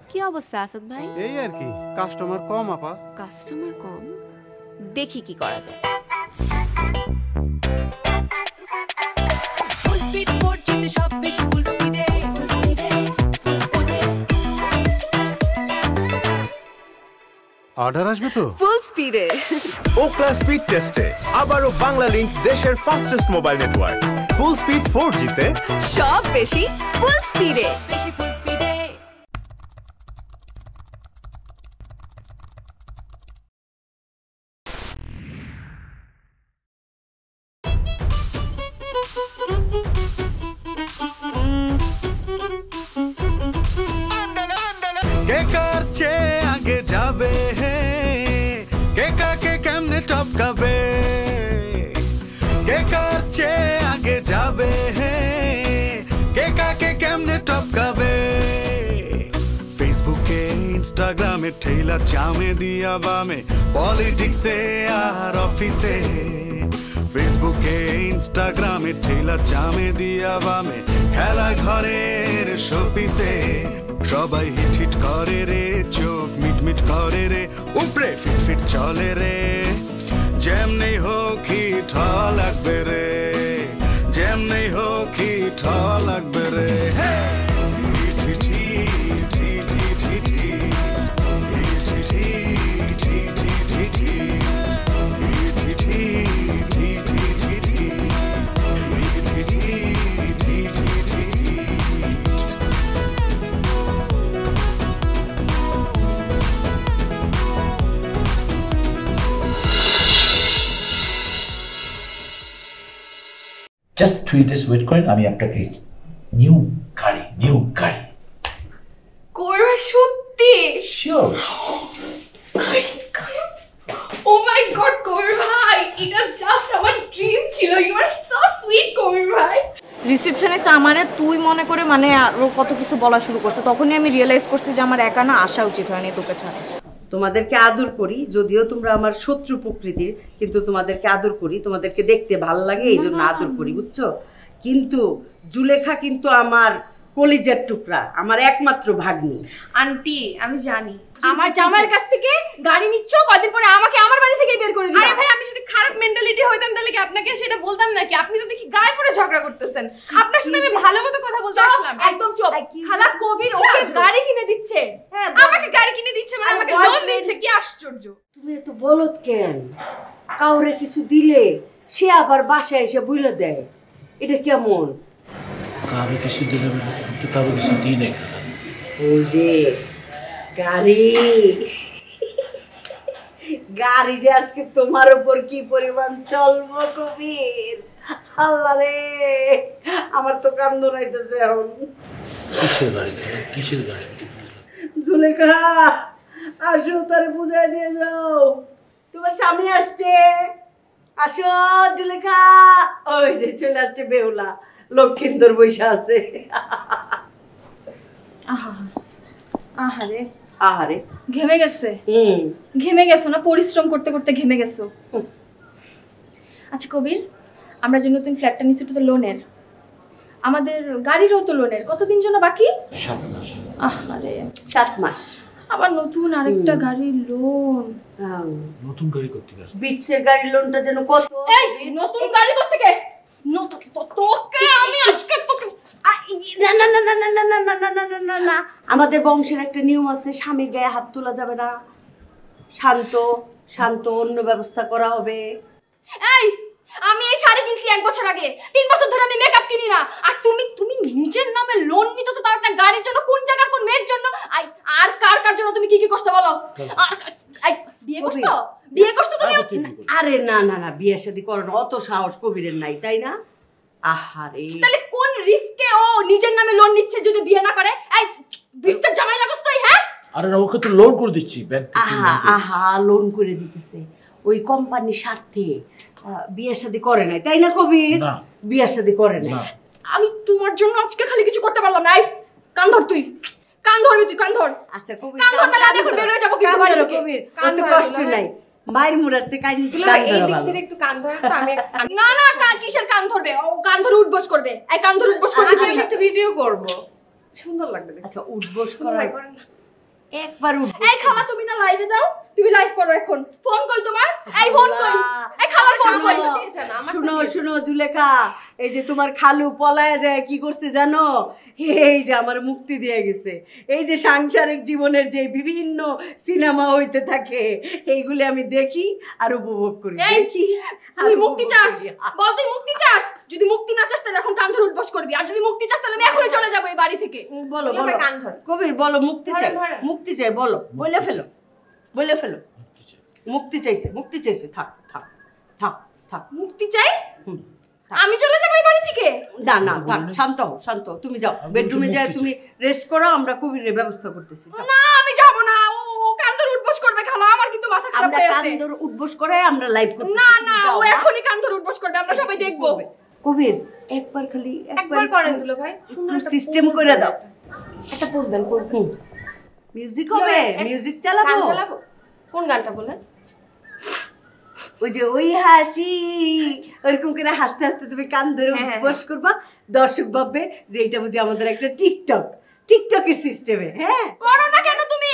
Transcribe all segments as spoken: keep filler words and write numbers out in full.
কি অবস্থা আসাদ ভাই? এই আর কি, কাস্টমার কম আপা। কাস্টমার কম? দেখি কি করা যায়। অর্ডার আসবে তো ফুল স্পিডে। ওকলা স্পিড টেস্টে আবারও বাংলা লিংক দেশের fastest mobile network. Full speed four G তে সব বেশি ফুল স্পিডে। বেশি ফুল স্পিডে। কে কার চেয়ে আগে যাবে, কে কাকে কেমনে টপকাবে, কে কার চেয়ে আগে যাবে, কে কাকে কেমনে টপকাবে। ফেসবুকে ইনস্টাগ্রামে ঠেলা চামে দিয়া বামে, পলিটিক্সে আর অফিসে। ফেসবুকে ইনস্টাগ্রামে ঠেলা চামে দিয়া বামে, খেলা ঘরের শোপিসে। সবাই হিট হিট করে রে, চোখ মিট মিট করে রে, উপরে ফিট ফিট চলে রে। যেমনি হোক হিট লাগবে রে, যেমনি হোক হিট লাগবে রে। জাস্ট থ্রি ডেজ ওয়েট করেন, আমি আপনাকে নিউ গাড়ি নিউ গাড়ি করবে সত্যি? শিওর। ও মাই গড কবির ভাই, এটা জাস্ট আমার ড্রিম ছিল। You are so sweet Kabir ভাই। রিসেপশনিস্ট আমারে তুই মনে করে মানে আরো কত কিছু বলা শুরু করছে, তখনই আমি রিয়েলাইজ করছি যে আমার একা না আসা উচিত হয়নি তোকে ছাড়া। তোমাদেরকে আদর করি, যদিও তোমরা আমার শত্রু প্রকৃতির, কিন্তু তোমাদেরকে আদর করি, তোমাদেরকে দেখতে ভালো লাগে এই জন্য আদর করি, বুঝছো? কিন্তু জুলেখা কিন্তু আমার কলিজার টুকরা, আমার একমাত্র ভাগ্নি। আন্টি আমি জানি আমার জামাইয়ের কাছ থেকে গাড়ি নিচ্ছ, কয়দিন পরে আমাকে আমার বাড়ি থেকে বের করে দিবে। আরে ভাই, আমি যদি খারাপ মেন্টালিটি হইতাম তাহলে কি আপনাকে সেটা বলতাম নাকি? আপনি তো দেখি গায়ে পড়ে ঝগড়া করতেছেন। আপনার সাথে আমি ভালো মতো কথা বলতে আসলাম। একদম চুপ। খালা কবির ওকে গাড়ি কিনে দিচ্ছে। হ্যাঁ, আমাকে গাড়ি কিনে দিচ্ছে মানে আমাকে লোন দিচ্ছে, কি আশ্চর্য। তুমি এত বলদ কেন? কাউরে কিছু দিলে সে আবার বাসায় এসে বুঝলে দেয়, এটা কেমন? কারো কিছু দিলে তো কারো কিছু দিই না। ওই যে গাড়ি গাড়ি যে আজকে তোমার উপর কি পরিমাণ চলবো কবির, আল্লাহ রে, আমার তো কান্দ নাইতেছে এখন। কিসের গাড়ি? কিসের গাড়ি? জুলেখা আসো, তারে বুঝাই দিয়ে যাও তোমার স্বামী আসছে। আসো জুলেখা, ওই যে চলে আসছে বেহুলা, লক্ষিন্দর বৈশা আছে। আহা আহারে আহারে ঘেমে গেছে। হুম, ঘেমে গেছো না? পরিশ্রম করতে করতে ঘেমে গেছো। আচ্ছা কবির, আমরা যে নতুন ফ্ল্যাটটা নিচ্ছি তো লোনের, আমাদের গাড়িরও তো লোনের কতদিন জন্য বাকি? সাত মাস। আহারে সাত মাস। আবার নতুন আরেকটা গাড়ির লোন। নতুন গাড়ি করতে গেছে। বিটসের গাড়ির লোনটা যেন কত? এই নতুন গাড়ি করতে গে নতুন তো তোকে আমি আজকে তোকে না না না না না না না না না না না না, আমাদের বংশের একটা নিয়ম আছে, স্বামীর গায়ে হাত তোলা যাবে না। শান্ত শান্ত অন্য ব্যবস্থা করা হবে। এই আমি এই শাড়ি কিনছি এক বছর আগে, তিন বছর ধরে আমি মেকআপ কিনি না, আর তুমি তুমি নিজের নামে লোন নিতেছো তাও একটা গাড়ির জন্য? কোন জায়গার কোন মেয়ের জন্য? আর কার কার জন্য তুমি কি কি করতে বলো? আর বিয়ে করছো? বিয়ে করছো তুমি? আরে না না না, বিয়ে শাদী করো না, অত সাহস কবিরের নাই, তাই না? আহারে, তাহলে কোন রিস্কে ও নিজের নামে লোন নিচ্ছে যদি বিয়ে না করে? এই বিটসের জামাই লাগছ তুই? হ্যাঁ, আরে না, ওকে তো লোন করে দিচ্ছি ব্যাংক থেকে। আহা আহা, লোন করে দিতেছে ওই কোম্পানির স্বার্থে। বিয়ে শাদী করে নাই, তাই না কবির? না, বিয়ে শাদী করে নাই। আমি তোমার জন্য আজকে খালি কিছু করতে পারলাম না। এই কান ধর, তুই কান ধরবি, তুই কান ধর। আচ্ছা কবির, কান ধর না, আমি এখন বের হয়ে যাব কিন্তু বাড়ি থেকে। কবির অত কষ্ট নাই, বাইর মুড়াচ্ছে কান কান ধরা ভালো। একটু কান ধরে তো আমি না না, কিসের কান ধরবে? ও কান ধরে উঠবস করবে। এই কান ধরে উঠবস করবে, আমি একটু ভিডিও করব, সুন্দর লাগবে। আচ্ছা উঠবস করা একবার এই খালা তুমি না লাইভে যাও, তুমি লাইভ করো এখন। ফোন কই তোমার? এই ফোন কই? এই খালা ফোন কই? শুনো শুনো জুলেখা, এই যে তোমার খালু পলায়া যায় কি করছে জানো? এই যে আমার মুক্তি দিয়ে গেছে। এই যে সাংসারিক জীবনের যে বিভিন্ন সিনেমা হইতে থাকে এইগুলি আমি দেখি আর উপভোগ করি। দেখি তুই মুক্তি চাস? বল তুই মুক্তি চাস? যদি মুক্তি না চাস তাহলে এখন কান ধরে উঠবস করবি, আর যদি মুক্তি চাস তাহলে আমি এখনই চলে যাব এই বাড়ি থেকে। বলো বলো কবির, বলো মুক্তি চাই, মুক্তি চাই, বলো, বলে ফেলো, বলে ফেলো। মুক্তি চাইছে, মুক্তি চাইছে, থাক থাক থাক থাক। মুক্তি চাই? আমি চলে যাব এই বাড়ি থেকে? না না থাক, শান্ত হও, শান্ত। তুমি যাও বেডরুমে যাও, তুমি রেস্ট করো, আমরা কবিরের ব্যবস্থা করতেছি। না আমি যাব না, ও ও কান ধরে উঠবস করবে খালা, আমার কিন্তু মাথা খারাপ হয়ে আছে। আমরা কান ধরে উঠবস করে আমরা লাইভ করতেছি। না না, ও এখনি কান ধরে উঠবস করবে, আমরা সবাই দেখব। কবির একবার খালি একবার করেন দুলো ভাই, সুন্দর সিস্টেম করে দাও। একটা পোজ দেন, পোজ দেন। মিউজিক হবে, মিউজিক চালাবো। গান চালাবো? কোন গানটা বলেন? ওই যে ওই হাসি, ওরকম করে হাসতে হাসতে তুমি কান ধরে বস করবা, দর্শক ভাববে যে এটা বুঝি আমাদের একটা টিকটক, টিকটকের সিস্টেমে। হ্যাঁ করো না কেন তুমি?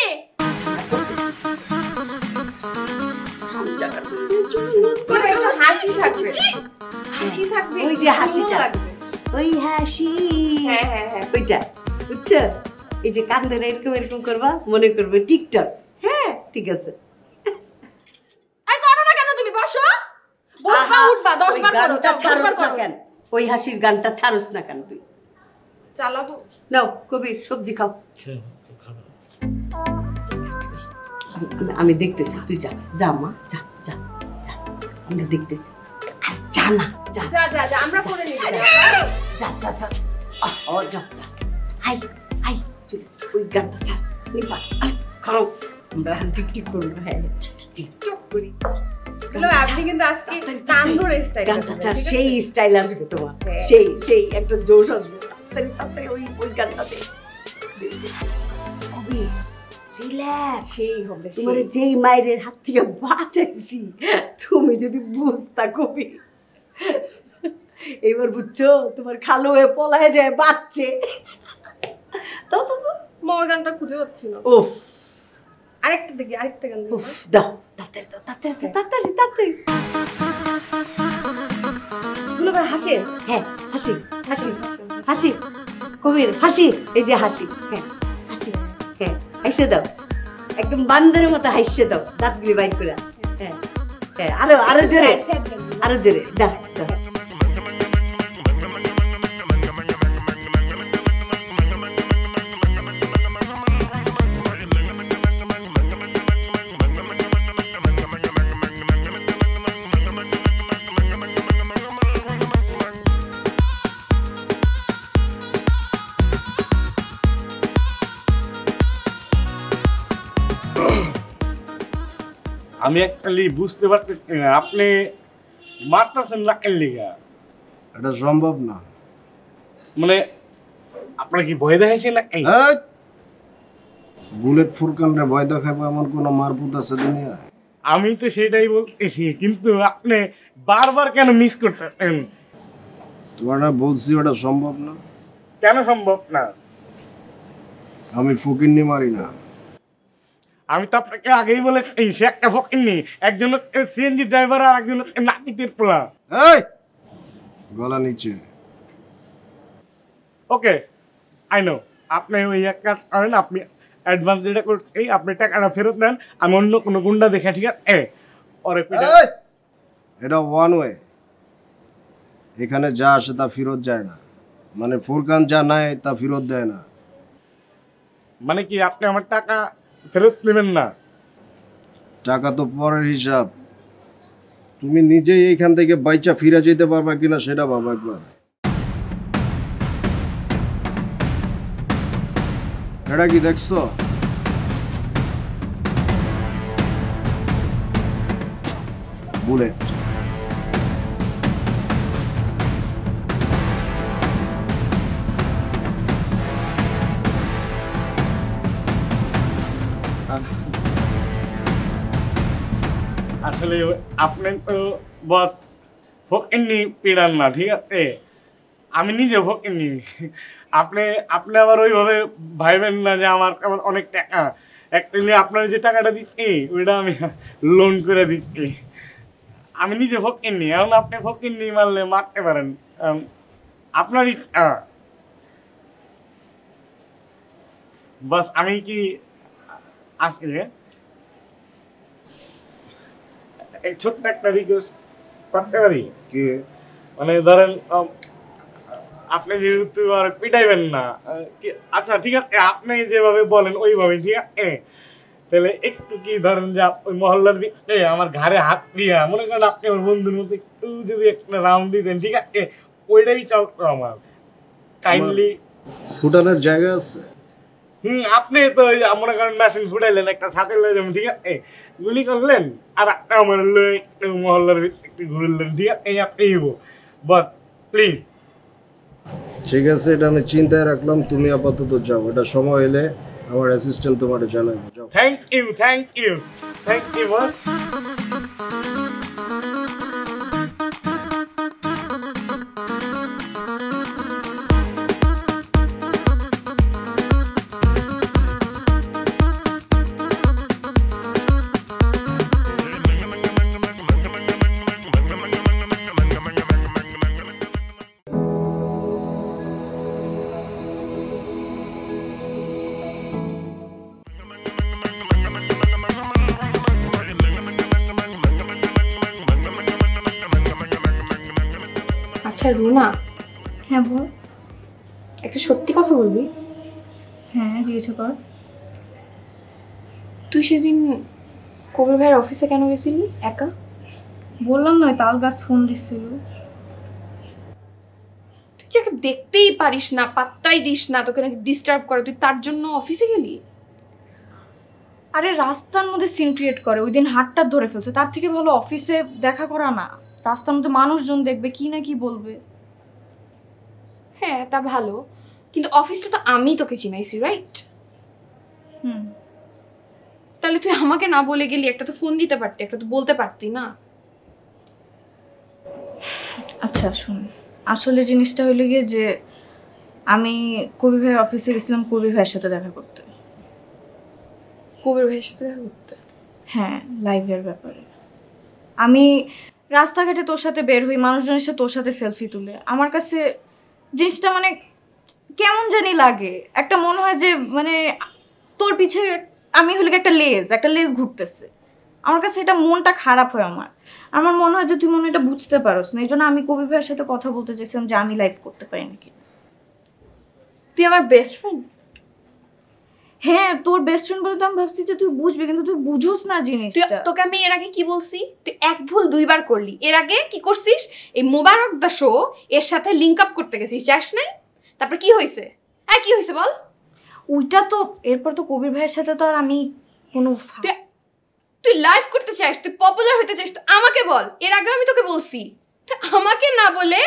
হাসি থাকবে, হাসি থাকবে, ওই যে হাসিটা, ওই হাসি, হ্যাঁ হ্যাঁ হ্যাঁ ওইটা বুঝছো? এই যে কান ধরে এরকম এরকম করবা, মনে করবে টিকটক। হ্যাঁ ঠিক আছে। এই করো না কেন তুমি? বসো, বসবা উঠবা, দশ বার করো, দশ বার করো। কেন ওই হাসির গানটা ছাড়ুস না কেন তুই? চালাবো। নাও কবির সবজি খাও। আমি- আমি দেখতেছি, তুই যা যা মা, যা যা যা, আমরা দেখতেছি। আর যা না, যা যা যা যা, আমরা করে নিব। যা যা যা, আহ, ও যা যা, হাই হাই, চল ওই গানটা ছাড়, নিপা আরে খাও, আমরা টিকটিক করবো। হ্যাঁ টিকটক করি। দুলো ভাই, আপনি কিন্তু আজকে কান ধরে স্টাইল গানটা ছাড়, সেই স্টাইল আসবে তোমার, সেই সেই একটা জোশ আসবে। তাড়াতাড়ি তাড়াতাড়ি ওই ওই গানটা দে। কবি রিল্যাক্স, সেই হবে, সেই। তোমার যেই মায়ের হাত থেকে বাঁচাইছি, তুমি যদি বুঝতা কবি। এবার বুঝছো, তোমার খালো হয়ে পলায় যায় বাচ্চে। দাও দাও দাও। মা ওই গানটা খুঁজে পাচ্ছি না। উফ আরেকটা দেখি, আরেকটা গান দেখি। উফ, দাও তাড়াতাড়ি দাও, তাড়াতাড়ি দাও, তাড়াতাড়ি তাড়াতাড়ি। দুলো ভাই হাসেন। হ্যাঁ হাসি হাসি হাসি, কবির হাসি, এই যে হাসি। হ্যাঁ হাসি, হ্যাঁ হাসে দাও, একদম বান্দরের মতো হাসে দাও, দাঁতগুলি বাইর করে। হ্যাঁ হ্যাঁ, আরো আরো জোরে, আরো জোরে দাও দাও। আমি একটালি বুঝতে পারতেছি না, আপনি মারতেছেন না কেন লিগা? এটা সম্ভব না। মানে আপনার কি ভয় দেখাইছে না কেন? এই, বুলেট ফুরকানরে ভয় দেখাবো এমন কোন মারপুত আছে দুনিয়ায়? আমি তো সেটাই বলতেছি, কিন্তু আপনি বারবার কেন মিস করতেছেন? তোমার বলছি ওটা সম্ভব না। কেন সম্ভব না? আমি ফকিন্নি মারি না। আমি তো আপনাকে আগেই বলেছি সে একটা ফকিন্নি, একজন সিএনজি ড্রাইভার আর একজন নাপিতের পোলা। এই গলা নিচে। ওকে আই নো, আপনি ওই এক কাজ করেন, আপনি অ্যাডভান্স যেটা করতে আপনি টাকাটা ফেরত দেন, আমি অন্য কোনো গুন্ডা দেখে, ঠিক আছে? ওরে এই, এটা ওয়ান ওয়ে, এখানে যা আসে তা ফেরত যায় না। মানে ফুরকান যা নেয় তা ফেরত দেয় না। মানে কি আপনি আমার টাকা ফেরত নেবেন না? টাকা তো পরের হিসাব। তুমি নিজেই এইখান থেকে বাইচা ফিরে যেতে পারবা কিনা সেটা ভাবো একবার। এটা কি দেখছো? বুলেট। আসলে আপনি তো বস ফকিন্নি পিড়ান না, ঠিক আছে? আমি নিজে ফকিন্নি। আপনি আপনি আবার ওইভাবে ভাইবেন না যে আমার আমার অনেক টাকা। অ্যাকচুয়ালি আপনার যে টাকাটা দিচ্ছি ওইটা আমি লোন করে দিচ্ছি। আমি নিজে ফকিরনি, এখন আপনি ফকিরনি মারলে মারতে পারেন, আপনার ইচ্ছা। বাস আমি কি আসলে এই ছোট্ট একটা রিকোয়েস্ট করতে পারি কি? মানে ধরেন আপনি যেহেতু আর পিটাইবেন না, আচ্ছা ঠিক আছে আপনি যেভাবে বলেন ওইভাবে, ঠিক আছে? তাহলে একটু কি ধরেন যে ওই মহল্লার ভিতরে আমার ঘাড়ে হাত দিয়া মনে করেন আপনি আমার বন্ধুর মতো একটু যদি একটা রাউন্ড দিতেন, ঠিক আছে? ওইটাই চলতো আমার। কাইন্ডলি ফুটানোর জায়গা আছে? হুম, আপনি তো মনে করেন মেশিন ফুটাইলেন, একটা ছাতে লয়ে যাবেন, ঠিক আছে? গুলি করলেন আর একটা আমার লয়ে একটু মহল্লার ভিতরে একটু ঘুরলেন, ঠিক আছে? আপনি বস প্লিজ। ঠিক আছে, এটা আমি চিন্তায় রাখলাম। তুমি আপাতত যাও, এটা সময় এলে আমার অ্যাসিস্ট্যান্ট তোমার জানাবো। যাও। Thank you thank you thank you boss. আচ্ছা রুনা, হ্যাঁ বল। একটা সত্যি কথা বলবি? হ্যাঁ জিজ্ঞেস কর। তুই সেদিন কবির ভাইয়ের অফিসে কেন গেছিলি একা? বললাম নয়, তাল গাছ ফোন দিছিল। তুই যাকে দেখতেই পারিস না, পাত্তাই দিস না, তোকে নাকি ডিস্টার্ব করে, তুই তার জন্য অফিসে গেলি? আরে রাস্তার মধ্যে সিন ক্রিয়েট করে, ওই দিন হাতটা ধরে ফেলছে, তার থেকে ভালো অফিসে দেখা করা না। রাস্তার মধ্যে মানুষজন দেখবে, কি না কি বলবে। হ্যাঁ তা ভালো, কিন্তু অফিসটা তো আমি তোকে চিনাইছি, রাইট? হুম, তাহলে তুই আমাকে না বলে গেলি, একটা তো ফোন দিতে পারতি, একটা তো বলতে পারতি না? আচ্ছা শুন, আসলে জিনিসটা হইলো গিয়ে যে আমি কবি ভাইয়ের অফিসে গেছিলাম কবি ভাইয়ের সাথে দেখা করতে। কবির ভাইয়ের সাথে দেখা করতে? হ্যাঁ, লাইভের ব্যাপারে। আমি রাস্তাঘাটে তোর সাথে বের হই, মানুষজনের সাথে তোর সাথে সেলফি তুলে, আমার কাছে জিনিসটা মানে কেমন জানি লাগে। একটা মনে হয় যে মানে তোর পিছে আমি হলে একটা লেজ একটা লেজ ঘুরতেছে, আমার কাছে এটা মনটা খারাপ হয় আমার। আমার মনে হয় যে তুই মনে এটা বুঝতে পারোস না, এই জন্য আমি কবি ভাইয়ের সাথে কথা বলতে চাইছিলাম যে আমি লাইভ করতে পারি নাকি। তুই আমার বেস্ট ফ্রেন্ড। হ্যাঁ তোর বেস্ট ফ্রেন্ড বলে তো আমি ভাবছি যে তুই বুঝবি, কিন্তু তুই বুঝোস না জিনিসটা। তোকে আমি এর আগে কি বলছি? তুই এক ভুল দুইবার করলি। এর আগে কি করছিস? এই মোবারক দা শো এর সাথে লিংক আপ করতে গেছিস, চাস নাই? তারপর কি হয়েছে? হ্যাঁ কি হয়েছে বল? ওইটা তো এরপর তো কবির ভাইয়ের সাথে তো আর আমি কোনো তুই লাইভ করতে চাস, তুই পপুলার হতে চাস, তো আমাকে বল। এর আগে আমি তোকে বলছি, তুই আমাকে না বলে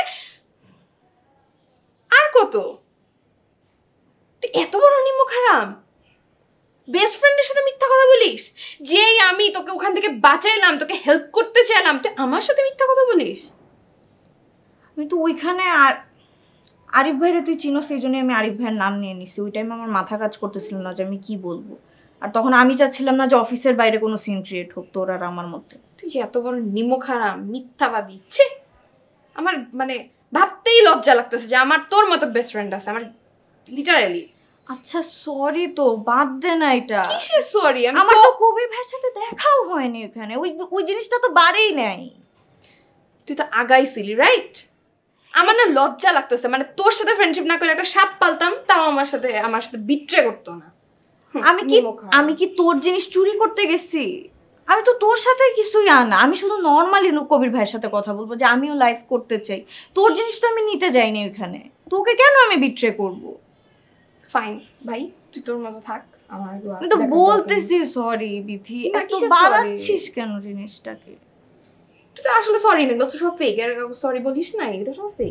আর কত? তুই এত বড় নিমুখ হারাম, বেস্ট ফ্রেন্ডের সাথে মিথ্যা কথা বলিস? যেই আমি তোকে ওখান থেকে বাঁচাইলাম, তোকে হেল্প করতে চাইলাম, তুই আমার সাথে মিথ্যা কথা বলিস? আমি তো ওইখানে আর আরিফ ভাইরে তুই চিনো, সেই জন্যই আমি আরিফ ভাইয়ের নাম নিয়ে নিছি। ওই টাইমে আমার মাথা কাজ করতেছিল না যে আমি কি বলবো, আর তখন আমি চাচ্ছিলাম না যে অফিসের বাইরে কোনো সিন ক্রিয়েট হোক তোর আর আমার মধ্যে। তুই যে এত বড় নিমুখ হারাম, মিথ্যাবাদী, ছি! আমার মানে ভাবতেই লজ্জা লাগতেছে যে আমার তোর মতো বেস্ট ফ্রেন্ড আছে, আমার লিটারালি। আচ্ছা সরি, তো বাদ দে না এটা। কিসের সরি? আমার তো কবির ভাইয়ের সাথে দেখাও হয়নি ওখানে, ওই ওই জিনিসটা তো বাড়েই নাই। তুই তো আগাইছিলি, রাইট? আমার না লজ্জা লাগতেছে, মানে তোর সাথে ফ্রেন্ডশিপ না করে একটা সাপ পালতাম, তাও আমার সাথে আমার সাথে বিট্রে করতো না। আমি কি আমি কি তোর জিনিস চুরি করতে গেছি? আমি তো তোর সাথে কিছুই আনা, আমি শুধু নর্মালি কবির ভাইয়ের সাথে কথা বলবো যে আমিও লাইভ করতে চাই। তোর জিনিস তো আমি নিতে যাইনি ওইখানে, তোকে কেন আমি বিট্রে করব? ফাইন ভাই, তুই তোর মতো থাক, আমার আমি তো বলতেছি সরি বিধি, এত বাড়াচ্ছিস কেন জিনিসটাকে? তুই তো আসলে সরি না, তো সব ফেক। আর সরি বলিস না, এটা সব ফেক।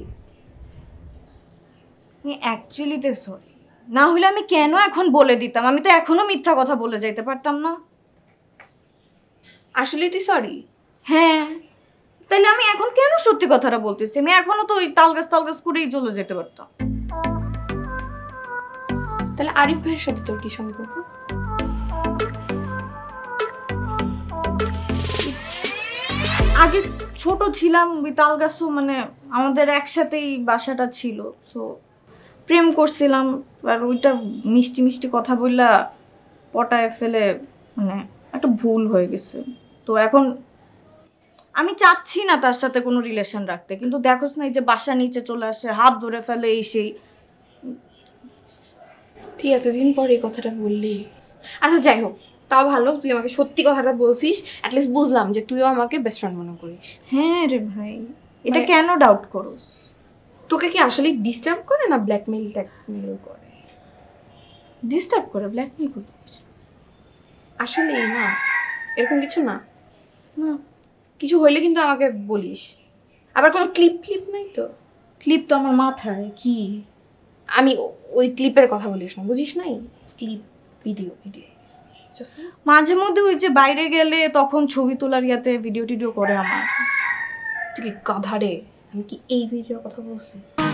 আমি অ্যাকচুয়ালিতে সরি, না হলে আমি কেন এখন বলে দিতাম? আমি তো এখনো মিথ্যা কথা বলে যাইতে পারতাম না। আসলে তুই সরি? হ্যাঁ, তাহলে আমি এখন কেন সত্যি কথাটা বলতেছি? আমি এখনো তো ওই তালগাছ তালগাছ করেই চলে যেতে পারতাম। তাহলে আরিফ ভাইয়ের সাথে তোর কি সম্পর্ক? আগে ছোট ছিলাম ওই তালগাছও মানে আমাদের একসাথেই বাসাটা ছিল, সো প্রেম করছিলাম। আর ওইটা মিষ্টি মিষ্টি কথা বললা পটায় ফেলে মানে একটা ভুল হয়ে গেছে। তো এখন আমি চাচ্ছি না তার সাথে কোনো রিলেশন রাখতে, কিন্তু দেখোস না এই যে বাসা নিচে চলে আসে, হাত ধরে ফেলে, এই সেই। তুই এতদিন পর এই কথাটা বললি, আচ্ছা যাই হোক, তাও ভালো তুই আমাকে সত্যি কথাটা বলছিস। অ্যাটলিস্ট বুঝলাম যে তুইও আমাকে বেস্ট ফ্রেন্ড মনে করিস। হ্যাঁ রে ভাই, এটা কেন ডাউট করোস? তোকে কি আসলে ডিস্টার্ব করে না ব্ল্যাকমেইল ট্যাকমেইল করে? ডিস্টার্ব করে, ব্ল্যাকমেইল করে? আসলে না, এরকম কিছু না। না, কিছু হইলে কিন্তু আমাকে বলিস। আবার কোনো ক্লিপ ক্লিপ নাই তো? ক্লিপ তো আমার মাথায়। কি? আমি ওই ক্লিপের কথা বলিস না, বুঝিস নাই? ক্লিপ, ভিডিও ভিডিও মাঝে মধ্যে ওই যে বাইরে গেলে তখন ছবি তোলার ইয়াতে ভিডিও টিডিও করে আমার। তুই কি গাধা রে? আমি কি এই ভিডিওর কথা বলছি?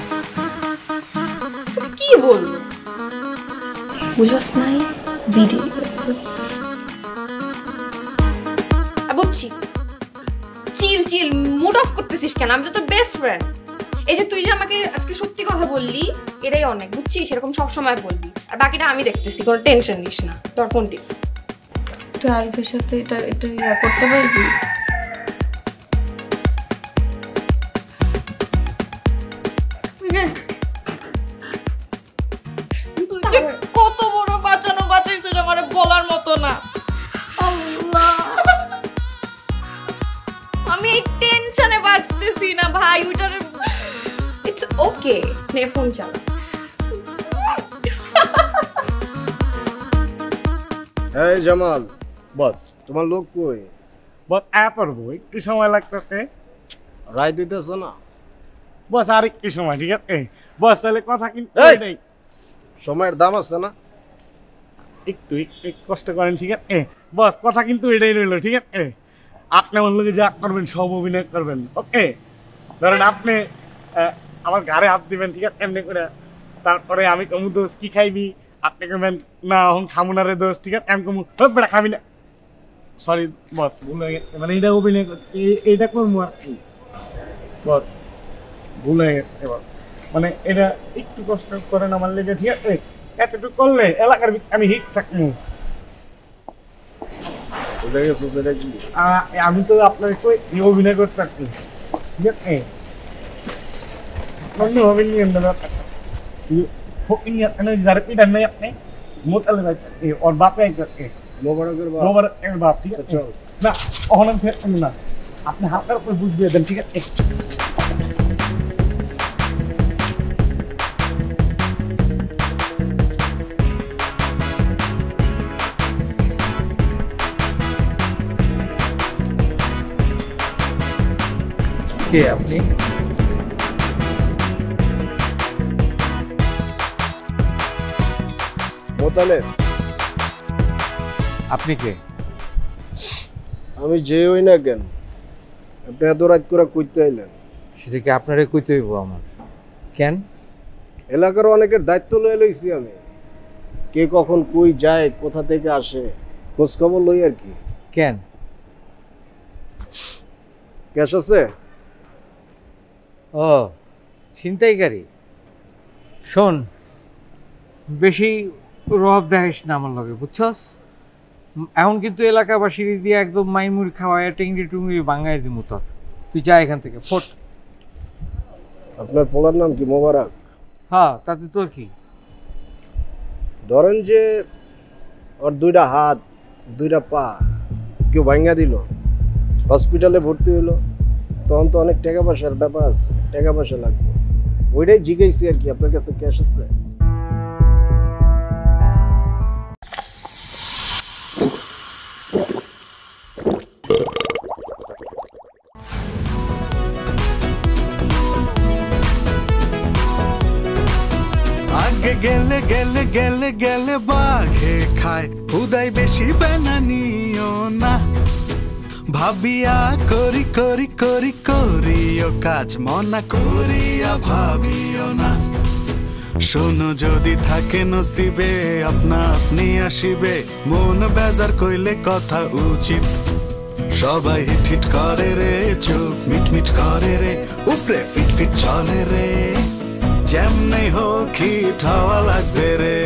তুই কি বলবো বুঝস নাই? ভিডিও বুঝছি। চিল চিল মুড অফ করতেছিস কেন? আমি তো তোর বেস্ট ফ্রেন্ড। এই যে তুই যে আমাকে আজকে সত্যি কথা বললি, এটাই অনেক, বুঝছিস? এরকম সবসময় বলবি, আর বাকিটা আমি দেখতেছি, কোনো টেনশন নিস না। তোর ফোনটি তুই আরিফের সাথে এটা এটা ইয়া করতে পারবি? কত বড় বাঁচানো বাঁচাইছো আমার বলার মতো না। আল্লাহ, আমি এই টেনশনে বাঁচতেছি না ভাই। ওইটার ইটস ওকে, নে ফোন চালা। এই জামাল, বস তোমার লোক কই? বস আয়া পড়বো, একটু সময় লাগতেছে। রায় দিতেছ না? বস আর একটু সময়, ঠিক আছে বস? তাহলে কথা কিন্তু নেই, সময়ের দাম আছে না? একটু একটু কষ্ট করেন, ঠিক আছে বস? কথা কিন্তু এটাই রইল, ঠিক আছে? আপনি আমার লোকে যা করবেন সব অভিনয় করবেন, ওকে? ধরেন আপনি আমার ঘাড়ে হাত দিবেন, ঠিক আছে, এমনি করে। তারপরে আমি কমু দোষ কি খাইবি, আপনি কমেন না এখন খামু না রে দোষ, ঠিক আছে? আমি কমু বেড়া খাবি না। সরি বস, ভুল হয়ে গেছে। মানে এটা অভিনয় এইটা করবো আর কি বস, ভুল হয়ে গেছে এবার। মানে এটা একটু কষ্ট করেন আমার লেগে, ঠিক আছে? এতটুকু করলে এলাকার আমি হিট থাকবো। আমি তো আপনার অভিনয় করতে পারছি, ঠিক আছে? অন্যভাবে নিয়ে যারা পিটার নেই আপনি মোতালে ওর বাপে মোবারকের বাপ, ঠিক আছে? না অহনাম ফেরতেন না, আপনি হাতের উপরে বুঝ দিয়ে দেন, ঠিক আছে? কে আপনি? মোতালেব। আপনি কে? আমি যে হই না কেন, আপনি এত রাত করে কইতে আইলেন? সেটা কি আপনারে কইতে হইব আমার? কেন? এলাকার অনেকের দায়িত্ব লয়ে লইছি আমি। কে কখন কই যায়, কোথা থেকে আসে, খোঁজ খবর লই আর কি। কেন? ক্যাশ আছে? ও ছিনতাইকারী। শোন, বেশি রব দেখিস না আমার লগে, বুঝছস? এখন কিন্তু এলাকাবাসীর দিয়ে একদম মাইমুড়ি খাওয়ায় টেংরি টুংরি বাঙাই দিমু তোর। তুই যা এখান থেকে, ফোট। আপনার পোলার নাম কি? মোবারক? হ্যাঁ, তাতে তোর কি? ধরেন যে ওর দুইটা হাত দুইটা পা কেউ ভাঙ্গা দিল, হসপিটালে ভর্তি হইলো, তখন তো অনেক টাকা পয়সার ব্যাপার আছে, টাকা পয়সা লাগবে, ওইটাই জিজ্ঞাসি আর কি। আপনার কাছে ক্যাশ আছে? আগে গেলে গেলে গেলে গেলে বাঘে খায়, উদয় বেশি বানানিও না। ভাবিয়া করি করি করি করিও কাজ, মনা করিয়া ভাবিও না। শোনো যদি থাকে নসিবে, আপনা আপনি আসিবে। মন বেজার কইলে কথা উচিত, সবাই হিট হিট করে রে, চোখ মিট মিট করে রে, উপরে ফিট ফিট চলে রে, যেমনি হোক হিট হওয়া লাগবে রে।